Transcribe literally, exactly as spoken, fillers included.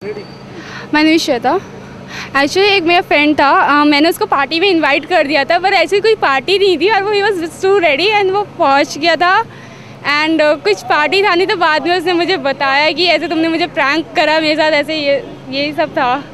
मैंने श्वेता। एक्चुअली एक मेरा फ्रेंड था, uh, मैंने उसको पार्टी में इनवाइट कर दिया था, पर ऐसी कोई पार्टी नहीं थी और वो ही वॉज टू रेडी एंड वो पहुंच गया था एंड uh, कुछ पार्टी था नहीं, तो बाद में उसने मुझे बताया कि ऐसे तुमने मुझे प्रैंक करा मेरे साथ, ऐसे ये यही सब था।